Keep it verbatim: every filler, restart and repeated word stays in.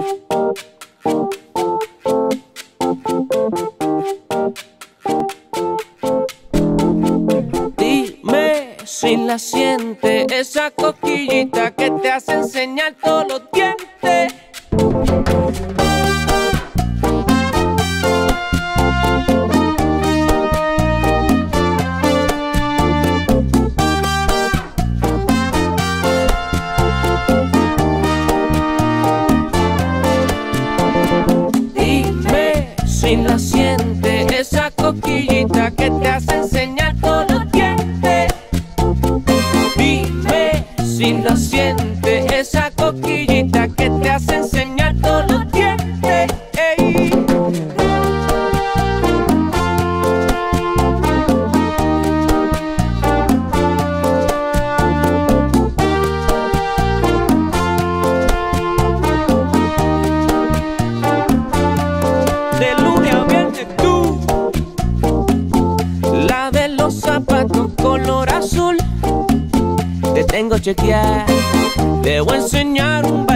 Dime si la siente esa cosquillita que te hace enseñar todos los dientes. Dime si la siente esa cosquillita que te hace enseñar todos los dientes. Dime si la siente esa cosquillita que te hace enseñar todos los dientes. Ey. De lunes a viernes tú, la de los zapatos color azul, te tengo chequear, te voy a enseñar un